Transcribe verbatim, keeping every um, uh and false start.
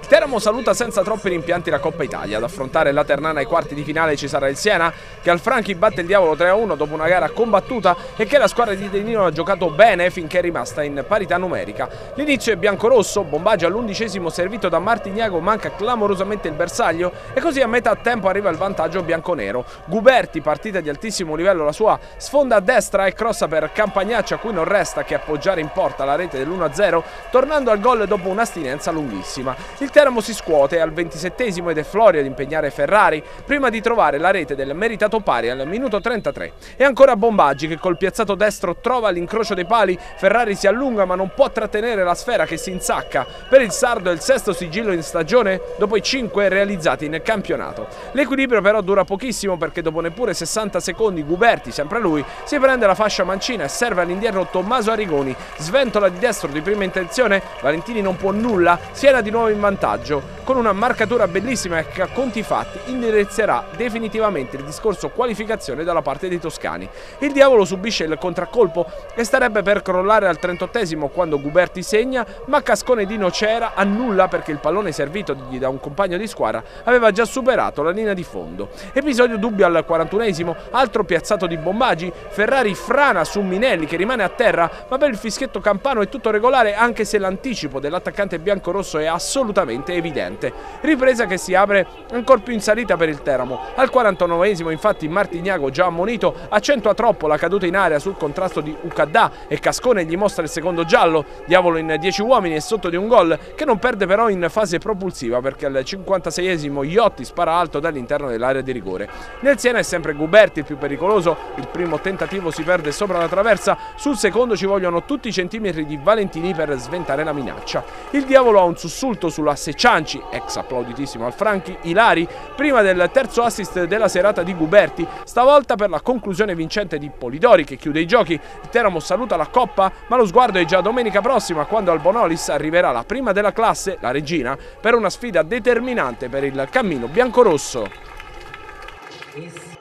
Teramo saluta senza troppi rimpianti la Coppa Italia. Ad affrontare la Ternana ai quarti di finale ci sarà il Siena, che al Franchi batte il Diavolo tre a uno dopo una gara combattuta e che la squadra di Tenino ha giocato bene finché è rimasta in parità numerica. L'inizio è biancorosso, Bombaggio all'undicesimo servito da Martignago manca clamorosamente il bersaglio e così a metà tempo arriva il vantaggio bianconero. Guberti, partita di altissimo livello la sua, sfonda a destra e crossa per Campagnaccio, a cui non resta che appoggiare in porta la rete dell'uno a zero, tornando al gol dopo un'astinenza lunghissima. Il Teramo si scuote al ventisettesimo ed è Florio ad impegnare Ferrari prima di trovare la rete del meritato pari al minuto trentatré. E ancora Bombaggi che col piazzato destro trova l'incrocio dei pali, Ferrari si allunga ma non può trattenere la sfera che si insacca. Per il sardo è il sesto sigillo in stagione dopo i cinque realizzati in campionato. L'equilibrio però dura pochissimo perché dopo neppure sessanta secondi Guberti, sempre lui, si prende la fascia mancina e serve all'indietro Tommaso Arrigoni, sventola di destro di prima intenzione, Valentini non può nulla, Siena di nuovo in vantaggio con una marcatura bellissima che a conti fatti indirizzerà definitivamente il discorso qualificazione dalla parte dei toscani. Il Diavolo subisce il contraccolpo e starebbe per crollare al trentottesimo quando Guberti segna, ma Cascone di Nocera annulla perché il pallone servitogli da un compagno di squadra aveva già superato la linea di fondo. Episodio dubbio al quarantunesimo, altro piazzato di Bombaggi, Ferrari frana su Minelli che rimane a terra, ma per il fischietto campano è tutto regolare anche se l'anticipo dell'attaccante biancorosso è assolutamente evidente. Ripresa che si apre ancora più in salita per il Teramo. Al quarantanovesimo infatti Martignago, già ammonito, accentua troppo la caduta in area sul contrasto di Ucadà e Cascone gli mostra il secondo giallo. Diavolo in dieci uomini e sotto di un gol che non perde però in fase propulsiva perché al cinquantaseiesimo Iotti spara alto dall'interno dell'area di rigore. Nel Siena è sempre Guberti il più pericoloso, il primo tentativo si perde sopra la traversa, sul secondo ci vogliono tutti i centimetri di Valentini per sventare la minaccia. Il Diavolo ha un sussulto sull'asse Cianci, ex applauditissimo al Franchi, Ilari, prima del terzo assist della serata di Guberti, stavolta per la conclusione vincente di Polidori che chiude i giochi. Il Teramo saluta la Coppa, ma lo sguardo è già domenica prossima quando al Bonolis arriverà la prima della classe, la Regina, per una sfida determinante per il cammino biancorosso.